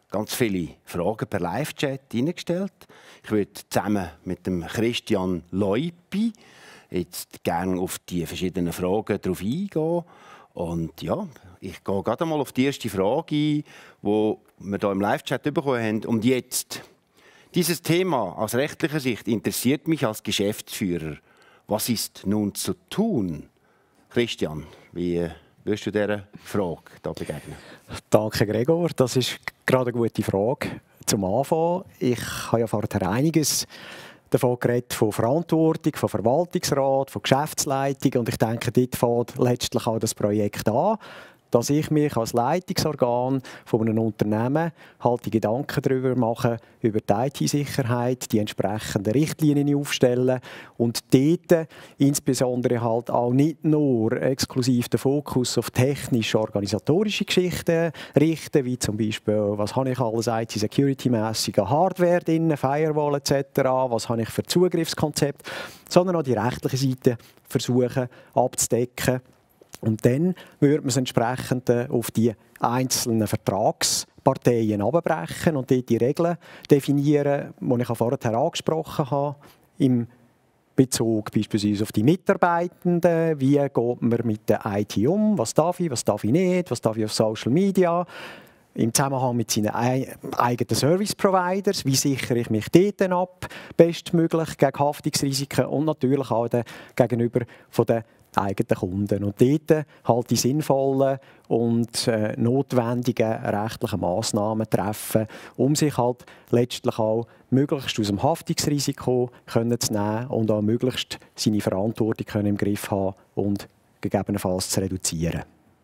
ganz viele Fragen per Live-Chat eingestellt. Ich würde zusammen mit dem Christian Leupi jetzt gerne auf die verschiedenen Fragen darauf eingehen. Und ja, ich gehe gerade mal auf die erste Frage ein, die wir hier im Live-Chat bekommen haben. Und jetzt, dieses Thema aus rechtlicher Sicht interessiert mich als Geschäftsführer. Was ist nun zu tun? Christian, wie würdest du dieser Frage da begegnen? Danke, Gregor. Das ist gerade eine gute Frage zum Anfang. Ich habe ja vorher einiges davon geredet, von Verantwortung, von Verwaltungsrat, von Geschäftsleitung. Und ich denke, dort fängt letztlich auch das Projekt an, dass ich mich als Leitungsorgan von einem Unternehmen halt die Gedanken darüber mache, über die I T-Sicherheit, die entsprechenden Richtlinien aufstellen und dort insbesondere halt auch nicht nur exklusiv den Fokus auf technisch-organisatorische Geschichten richten, wie zum Beispiel, was habe ich alles I T-Security-mässige Hardware drin, Firewall et cetera, was habe ich für Zugriffskonzept, sondern auch die rechtliche Seite versuchen abzudecken. Und dann würde man es entsprechend auf die einzelnen Vertragsparteien abbrechen und dort die Regeln definieren, die ich vorher angesprochen habe, im Bezug beispielsweise auf die Mitarbeitenden. Wie geht man mit der I T um? Was darf ich, was darf ich nicht? Was darf ich auf Social Media? Im Zusammenhang mit seinen eigenen Service-Providers, wie sichere ich mich dort ab, bestmöglich gegen Haftungsrisiken und natürlich auch gegenüber von den eigenen Kunden. Und dort halt die sinnvollen und äh, notwendigen rechtlichen Massnahmen treffen, um sich halt letztlich auch möglichst aus dem Haftungsrisiko können zu nehmen und auch möglichst seine Verantwortung können im Griff haben und gegebenenfalls zu reduzieren.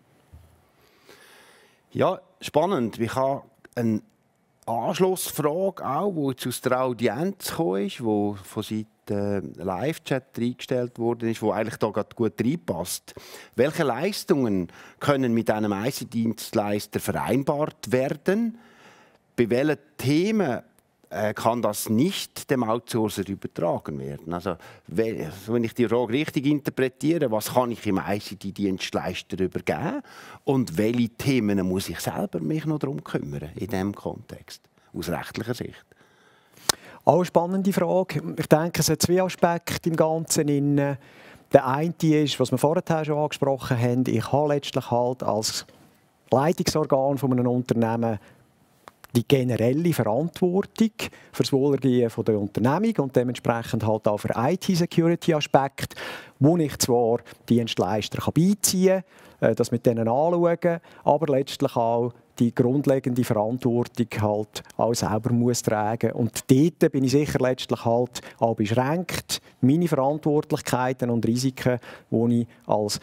Ja, spannend. Ich habe eine Anschlussfrage auch, die jetzt aus der Audienz gekommen ist, die von Seiten Live-Chat eingestellt worden ist, wo eigentlich da gerade gut reinpasst. Welche Leistungen können mit einem I C-Dienstleister vereinbart werden? Bei welchen Themen äh, kann das nicht dem Outsourcer übertragen werden? Also, wenn ich die Frage richtig interpretiere, was kann ich im I C T-Dienstleister übergeben und welche Themen muss ich selber mich noch darum kümmern in diesem Kontext, aus rechtlicher Sicht? Auch eine spannende Frage. Ich denke, es hat zwei Aspekte im Ganzen. Der eine ist, was wir vorher schon angesprochen haben, ich habe letztlich halt als Leitungsorgan von einem Unternehmen die generelle Verantwortung für das Wohlergehen der Unternehmung und dementsprechend halt auch für I T-Security-Aspekte, wo ich zwar Dienstleister beiziehen kann, das mit denen anschauen, aber letztlich auch die grundlegende Verantwortung halt auch selber muss tragen. Und dort bin ich sicher letztlich halt auch beschränkt, meine Verantwortlichkeiten und Risiken, die ich als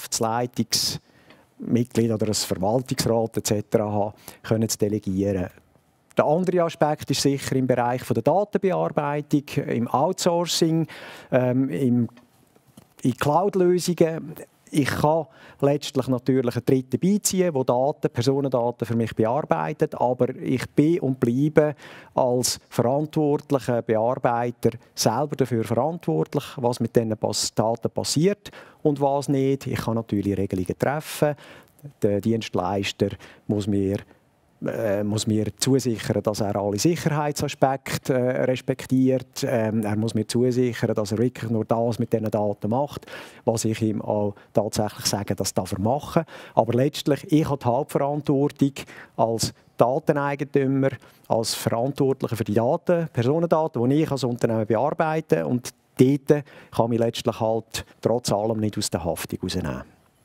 Geschäftsleitungsmitglied oder als Verwaltungsrat et cetera habe, können zu delegieren. Der andere Aspekt ist sicher im Bereich der Datenbearbeitung, im Outsourcing, ähm, im, in Cloud-Lösungen. Ich kann letztlich natürlich einen Dritten beiziehen, der Daten, Personendaten für mich bearbeitet, aber ich bin und bleibe als verantwortlicher Bearbeiter selber dafür verantwortlich, was mit diesen Daten passiert und was nicht. Ich kann natürlich Regelungen treffen. Der Dienstleister muss mir Äh, muss mir zusichern, dass er alle Sicherheitsaspekte äh, respektiert. Ähm, er muss mir zusichern, dass er wirklich nur das mit diesen Daten macht, was ich ihm auch tatsächlich sage, das darf er machen. Aber letztlich, ich habe die Hauptverantwortung als Dateneigentümer, als Verantwortlicher für die Daten, Personendaten, die ich als Unternehmen bearbeite. Und dort kann mich letztlich halt trotz allem nicht aus der Haftung rausnehmen.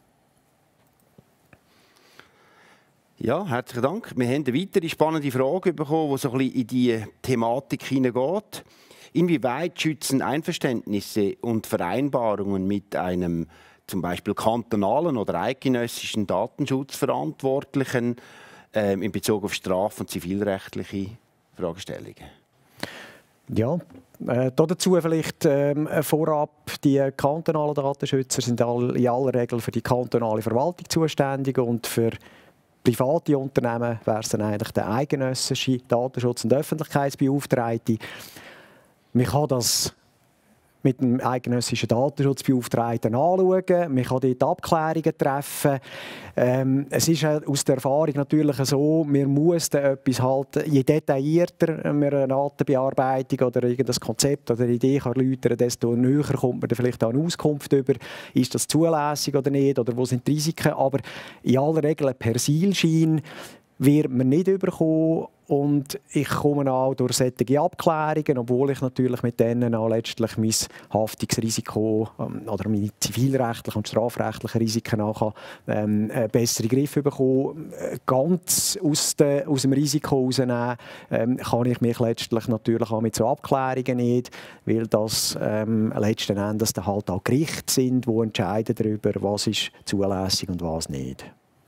Ja, herzlichen Dank. Wir haben eine weitere spannende Frage bekommen, die so ein bisschen in die Thematik hineingeht. Inwieweit schützen Einverständnisse und Vereinbarungen mit einem zum Beispiel kantonalen oder eidgenössischen Datenschutzverantwortlichen äh, in Bezug auf straf- und zivilrechtliche Fragestellungen? Ja, äh, dazu vielleicht ähm, vorab, die kantonalen Datenschützer sind all, in aller Regel für die kantonale Verwaltung zuständig und für private Unternehmen wäre es dann eigentlich der eidgenössische Datenschutz- und Öffentlichkeitsbeauftragte. Man kann das mit dem eidgenössischen Datenschutzbeauftragten anschauen. Man kann dort Abklärungen treffen. Ähm, es ist aus der Erfahrung natürlich so, wir müssen etwas halt, je detaillierter man eine Datenbearbeitung oder irgendein Konzept oder eine Idee kann erläutern, desto näher kommt man dann vielleicht auch eine Auskunft über, ist das zulässig oder nicht, oder wo sind die Risiken. Aber in aller Regel ein Persilschein wird man nicht bekommen. Und ich komme auch durch solche Abklärungen, obwohl ich natürlich mit denen auch letztlich mein Haftungsrisiko ähm, oder meine zivilrechtlichen und strafrechtlichen Risiken auch ähm, einen besseren Griff bekommen. Ganz aus, de, aus dem Risiko herausnehmen ähm, kann ich mich letztlich natürlich auch mit so Abklärungen nicht, weil das ähm, letzten Endes dann halt auch Gerichte sind, die entscheiden darüber, was ist zulässig und was nicht.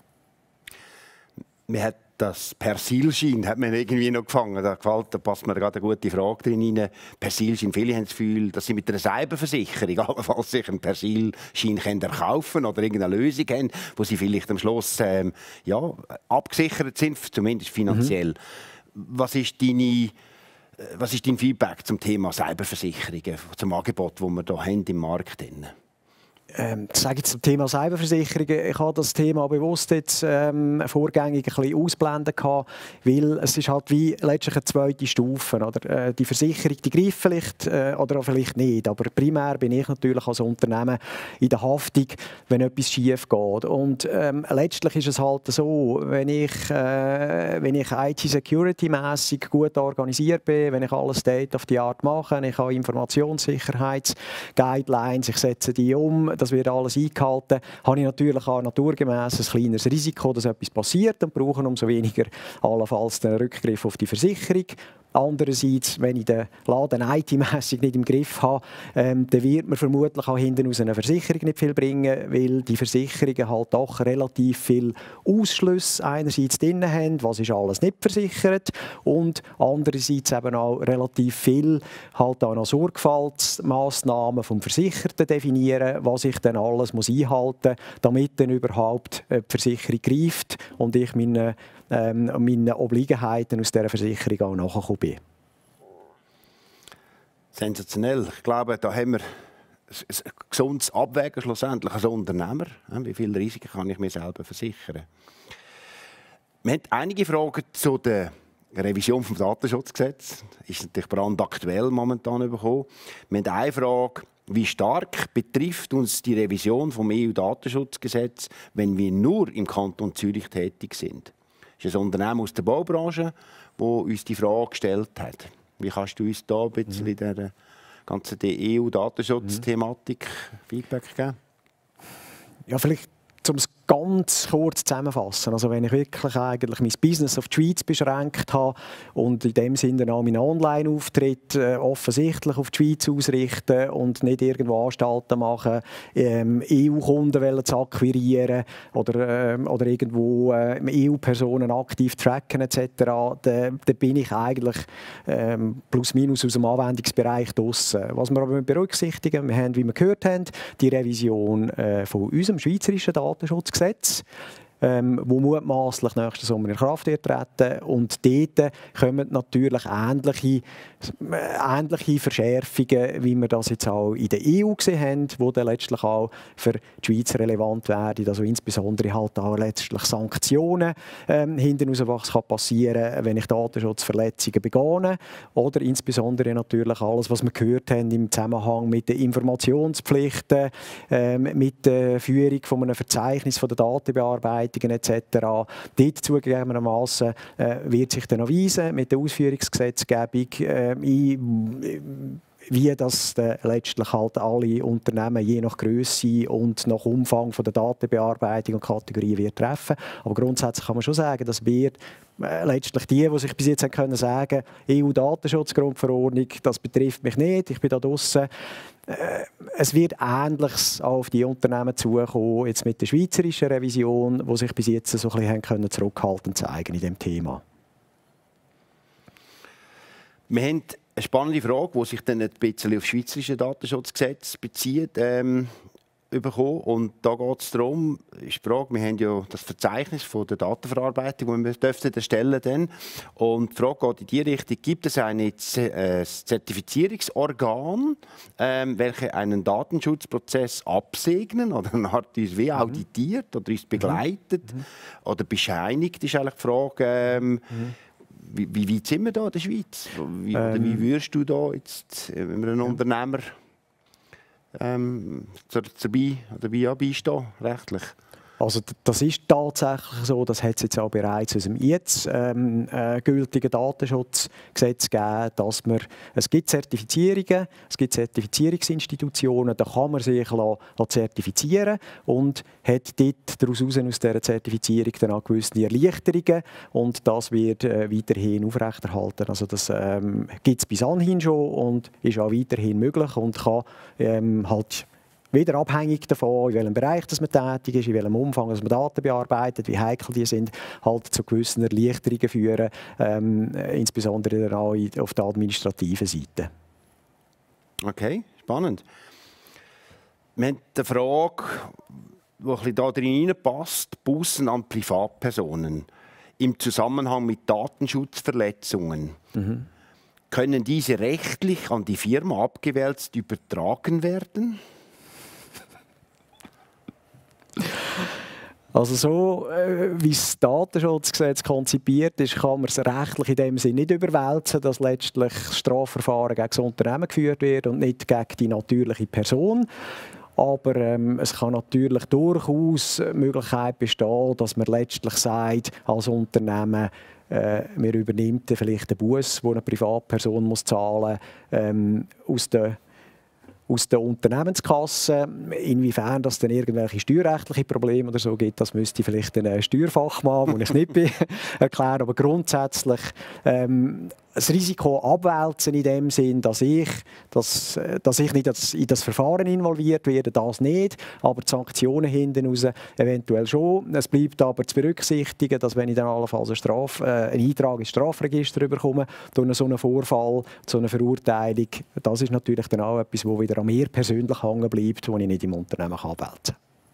Man hat das Persilschein hat man irgendwie noch gefangen. Da, gefällt, da passt mir gerade eine gute Frage drin rein. Persilschein, viele haben das Gefühl, dass sie mit einer Cyberversicherung allenfalls sich einen Persilschein erkaufen oder irgendeine Lösung haben, wo sie vielleicht am Schluss ähm, ja, abgesichert sind, zumindest finanziell. Mhm. Was ist deine Was ist dein Feedback zum Thema Cyberversicherungen, zum Angebot, das wir hier haben im Markt haben? Ähm, sage jetzt zum Thema Cyberversicherungen. Ich habe das Thema bewusst jetzt ähm, vorgängig ein bisschen ausblenden gehabt, weil es ist halt wie letztlich eine zweite Stufe. Oder? Äh, die Versicherung, die greift vielleicht äh, oder auch vielleicht nicht, aber primär bin ich natürlich als Unternehmen in der Haftung, wenn etwas schief geht. Und ähm, letztlich ist es halt so, wenn ich, äh, wenn ich I T-Security-mässig gut organisiert bin, wenn ich alles State of the Art mache, ich habe Informationssicherheits-Guidelines, ich setze die um, das wird alles eingehalten, habe ich natürlich auch naturgemäß ein kleineres Risiko, dass etwas passiert und brauche umso weniger allenfalls den Rückgriff auf die Versicherung. Andererseits, wenn ich den Laden I T-mässig nicht im Griff habe, ähm, dann wird mir vermutlich auch hinten aus einer Versicherung nicht viel bringen, weil die Versicherungen halt doch relativ viel Ausschlüsse einerseits drin haben, was ist alles nicht versichert, und andererseits eben auch relativ viel halt auch noch Sorgfaltsmaßnahmen vom Versicherten definieren, was ich dann alles muss einhalten muss, damit dann überhaupt die Versicherung greift und ich meine Ähm, meinen Obliegenheiten aus dieser Versicherung auch nachgekommen bin. Sensationell. Ich glaube, da haben wir ein gesundes Abwägen schlussendlich als Unternehmer. Wie viele Risiken kann ich mir selber versichern? Wir haben einige Fragen zu der Revision des Datenschutzgesetzes. Ist natürlich brandaktuell momentan bekommen. Wir haben eine Frage: Wie stark betrifft uns die Revision des E U-Datenschutzgesetzes, wenn wir nur im Kanton Zürich tätig sind? Das ist ein Unternehmen aus der Baubranche, das uns die Frage gestellt hat. Wie kannst du uns da ein bisschen in dieser ganzen E U-Datenschutzthematik Feedback geben? Ja, vielleicht um es ganz kurz zusammenfassen. Also wenn ich wirklich eigentlich mein Business auf die Schweiz beschränkt habe und in dem Sinne auch meinen Online-Auftritt äh, offensichtlich auf die Schweiz ausrichten und nicht irgendwo Anstalten machen, ähm, E U-Kunden zu akquirieren oder, ähm, oder irgendwo äh, E U-Personen aktiv tracken et cetera, dann da bin ich eigentlich ähm, plus minus aus dem Anwendungsbereich draussen. Was wir aber berücksichtigen, wir haben, wie wir gehört haben, die Revision äh, von unserem schweizerischen Datenschutzgesetz, Ähm, wo mutmaßlich nächsten Sommer in Kraft wird treten. Und dort kommen natürlich ähnliche, äh, ähnliche Verschärfungen, wie wir das jetzt auch in der E U gesehen haben, die dann letztlich auch für die Schweiz relevant werden. Also insbesondere halt auch letztlich Sanktionen ähm, hinten raus, was kann passieren, wenn ich Datenschutzverletzungen begehe. Oder insbesondere natürlich alles, was wir gehört haben im Zusammenhang mit den Informationspflichten, ähm, mit der Führung von einem Verzeichnis von der Datenbearbeitung et cetera. Dort zugegebenermaßen äh, wird sich dann erweisen mit der Ausführungsgesetzgebung, äh, in, wie das äh, letztlich halt alle Unternehmen je nach Grösse und nach Umfang von der Datenbearbeitung und Kategorie wird treffen. Aber grundsätzlich kann man schon sagen, dass wir äh, letztlich die, die sich bis jetzt haben können sagen, E U-Datenschutzgrundverordnung, das betrifft mich nicht, ich bin da draussen. Äh, es wird Ähnliches auf die Unternehmen zukommen, jetzt mit der schweizerischen Revision, die sich bis jetzt so ein bisschen können zurückhaltend zeigen in diesem Thema. Wir haben eine spannende Frage, die sich dann ein bisschen auf das schweizerische Datenschutzgesetz bezieht. Ähm, bekommen. Und da geht es darum, ist die Frage, wir haben ja das Verzeichnis von der Datenverarbeitung, das wir dürfen erstellen dürfen. Und die Frage geht in die Richtung, gibt es ein äh, Zertifizierungsorgan, ähm, welche einen Datenschutzprozess absegnen oder eine Art uns wie auditiert oder uns begleitet mhm. oder bescheinigt, ist eigentlich die Frage. Ähm, mhm. Wie, wie weit sind wir da in der Schweiz? Wie, ähm, oder wie würdest du da jetzt, wenn wir einen ja. Unternehmer ähm, dabei, dabei beistehen, rechtlich? Also das ist tatsächlich so, das hat es jetzt auch bereits in unserem jetzt ähm, äh, gültigen Datenschutzgesetz gegeben, dass man, es gibt Zertifizierungen, es gibt Zertifizierungsinstitutionen, da kann man sich lassen, lassen zertifizieren und hat dort daraus aus dieser Zertifizierung dann auch gewisse Erleichterungen und das wird äh, weiterhin aufrechterhalten. Also das ähm, gibt es bis anhin schon und ist auch weiterhin möglich und kann ähm, halt wieder abhängig davon, in welchem Bereich das man tätig ist, in welchem Umfang dass man Daten bearbeitet, wie heikel die sind, halt zu gewissen Erleichterungen führen, ähm, insbesondere auch auf der administrativen Seite. Okay, spannend. Wir haben eine Frage, die ein bisschen da drin passt, Bussen an Privatpersonen im Zusammenhang mit Datenschutzverletzungen. Mhm. Können diese rechtlich an die Firma abgewälzt übertragen werden? Also so, äh, wie das Datenschutzgesetz konzipiert ist, kann man es rechtlich in dem Sinne nicht überwälzen, dass letztlich das Strafverfahren gegen das Unternehmen geführt wird und nicht gegen die natürliche Person. Aber ähm, es kann natürlich durchaus die Möglichkeit bestehen, dass man letztlich sagt, als Unternehmen, äh, wir übernehmen vielleicht einen Buss, den eine Privatperson muss zahlen muss, ähm, aus der aus der Unternehmenskasse. Inwiefern das dann irgendwelche steuerrechtliche Probleme oder so gibt, das müsste vielleicht ein Steuerfachmann, wo ich es nicht bin, erklären. Aber grundsätzlich ähm, das Risiko abwälzen in dem Sinn, dass ich, dass, dass ich nicht in das Verfahren involviert werde, das nicht, aber die Sanktionen hinten raus eventuell schon. Es bleibt aber zu berücksichtigen, dass wenn ich dann allenfalls eine Straf, äh, einen Eintrag ins Strafregister bekomme, durch so einen Vorfall, so eine Verurteilung, das ist natürlich dann auch etwas, wo wieder an mir persönlich hängen bleibt, das ich nicht im Unternehmen abwälzen kann.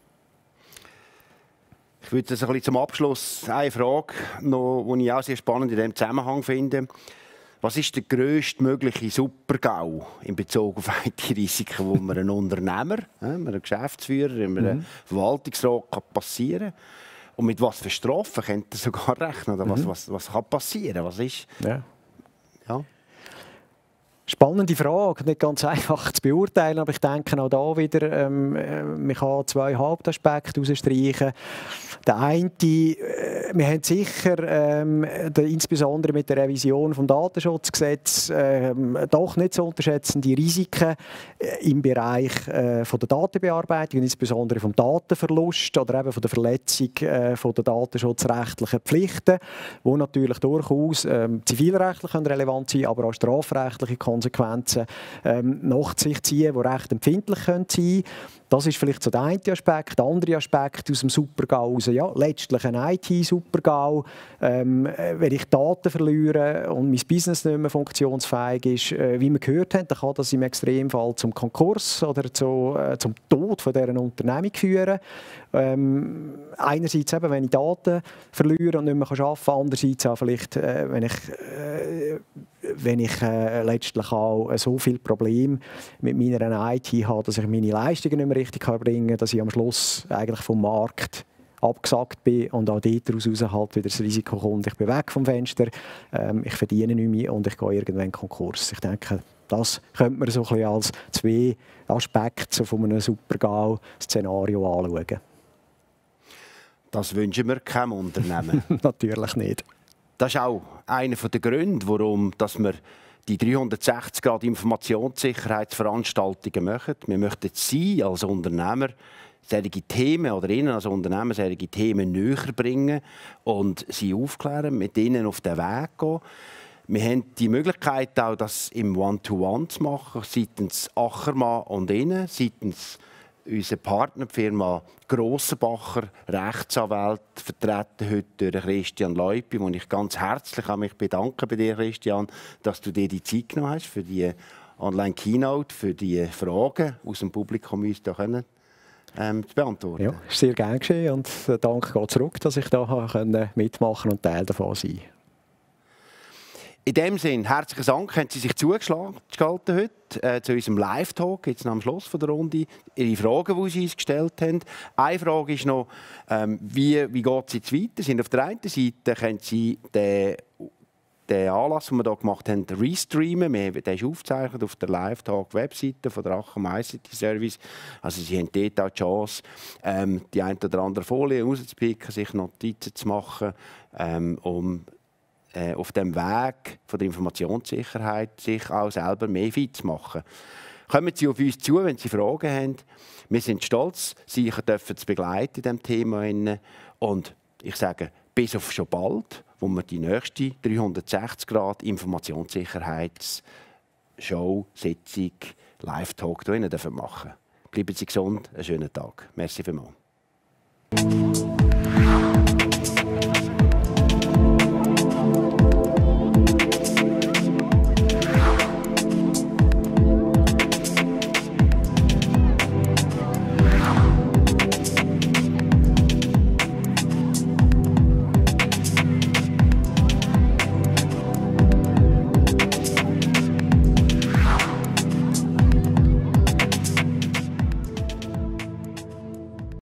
Ich würde das ein bisschen zum Abschluss eine Frage noch, die ich auch sehr spannend in diesem Zusammenhang finde. Was ist der grösstmögliche Super-GAU in Bezug auf I T-Risiken, die man einem Unternehmer, einem Geschäftsführer, einem mhm. Verwaltungsrat kann passieren kann? Und mit was für Strafen könnte er sogar rechnen? Oder was, mhm. was, was kann passieren? Was ist? Ja. Ja. Spannende Frage, nicht ganz einfach zu beurteilen, aber ich denke auch da wieder, ähm, man kann zwei Hauptaspekte herausstreichen. Der eine, äh, wir haben sicher ähm, der, insbesondere mit der Revision des Datenschutzgesetzes ähm, doch nicht zu unterschätzende Risiken äh, im Bereich äh, von der Datenbearbeitung, insbesondere vom Datenverlust oder eben von der Verletzung äh, von der datenschutzrechtlichen Pflichten, wo natürlich durchaus ähm, zivilrechtlich relevant sein, aber auch strafrechtliche Konsequenzen ähm, nach sich ziehen, die recht empfindlich sein können. Das ist vielleicht so der eine Aspekt. Der andere Aspekt aus dem Super-GAU raus, ja, letztlich ein I T-Super-GAU. Ähm, wenn ich Daten verliere und mein Business nicht mehr funktionsfähig ist, äh, wie wir gehört haben, dann kann das im Extremfall zum Konkurs oder zu, äh, zum Tod von dieser Unternehmung führen. Ähm, einerseits eben, wenn ich Daten verliere und nicht mehr arbeiten kann, andererseits auch vielleicht, äh, wenn ich, äh, wenn ich äh, letztlich auch äh, so viele Probleme mit meiner I T habe, dass ich meine Leistungen nicht mehr richtig bringen kann, dass ich am Schluss eigentlich vom Markt abgesagt bin und auch daraus halt wieder das Risiko kommt, ich bin weg vom Fenster, ähm, ich verdiene nicht mehr und ich gehe irgendwann in Konkurs. Ich denke, das könnte man so ein bisschen als zwei Aspekte so von einem Super-GAU-Szenario anschauen. Das wünschen wir keinem Unternehmen. Natürlich nicht. Das ist auch einer der Gründe, warum dass wir die dreihundertsechzig Grad Informationssicherheitsveranstaltungen machen. Wir möchten Sie als Unternehmer solche Themen oder Ihnen als Unternehmer solche Themen näher bringen und Sie aufklären, mit Ihnen auf den Weg gehen. Wir haben die Möglichkeit, auch das im One-to-One zu machen, seitens Achermann und Ihnen, seitens unserer Partnerfirma Grossenbacher, Rechtsanwalt, vertreten heute durch Christian Leupi, wo ich ganz herzlich an mich bedanke bei dir, Christian, dass du dir die Zeit genommen hast für die Online-Keynote, für die Fragen aus dem Publikum uns da können ähm, zu beantworten. Ja, ist sehr gerne geschehen und der Dank geht zurück, dass ich da mitmachen und Teil davon sein. In dem Sinne, herzlichen Dank, haben Sie sich zugeschaltet heute äh, zu unserem Live-Talk, jetzt am Schluss von der Runde. Ihre Fragen, die Sie uns gestellt haben. Eine Frage ist noch, ähm, wie, wie geht es jetzt weiter? Sind auf der einen Seite können Sie den, den Anlass, den wir hier gemacht haben, restreamen. Der ist aufgezeichnet auf der Live-Talk-Webseite von der Achim I C T Service. Also Sie haben dort auch die Chance, ähm, die eine oder andere Folie rauszupicken, sich Notizen zu machen, ähm, um auf dem Weg von der Informationssicherheit sich auch selber mehr fit zu machen. Kommen Sie auf uns zu, wenn Sie Fragen haben. Wir sind stolz, Sie dürfen zu begleiten in diesem Thema. Und ich sage, bis auf schon bald, wo wir die nächste dreihundertsechzig Grad Informationssicherheits-Show, Sitzung, Live-Talk machen dürfen. Bleiben Sie gesund, einen schönen Tag. Merci vielmals.